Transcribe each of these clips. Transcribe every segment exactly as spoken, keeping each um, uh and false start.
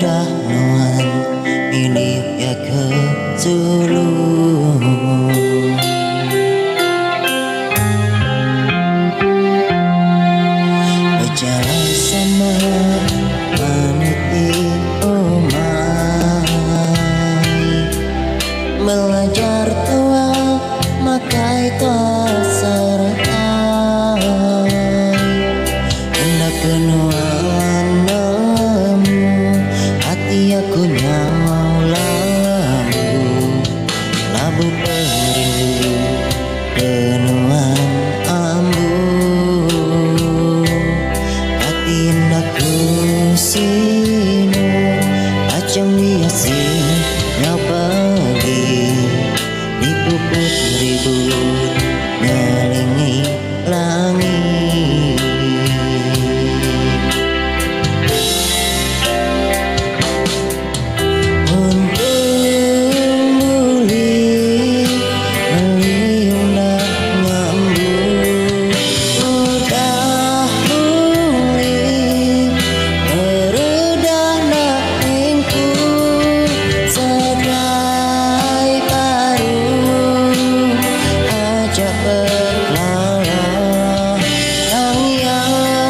udah nuan milik ya ke Sulu. Berjalan sama manuti omai, belajar tua makai tua sertai, hendak kenuan nemu hati aku nyau labu, labu perindu kenuan ambu, hati hendak kusinu acang biasi nyau pergi di puput ribut ngelingi langit. Untung muli meliung nak nyambut, udah muli meredah nak ingku sedai baru ajak berlala yang ya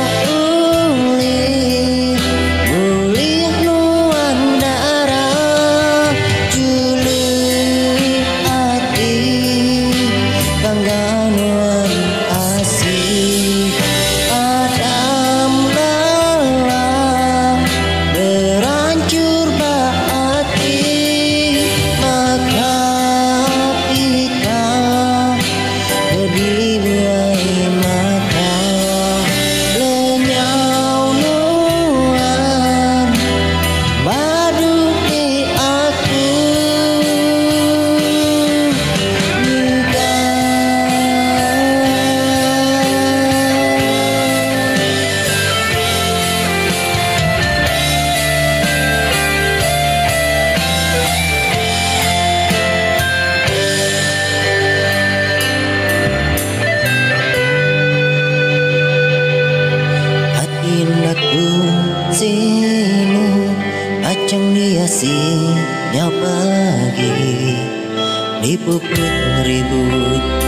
uli boleh nuan darah juli hati bangga nuan asih adam lelah berancur bahati maka kita berdiri maka lenyau nuan baru di aku juga. Hati aku sinu acang diasi nyau pagi di puput ribut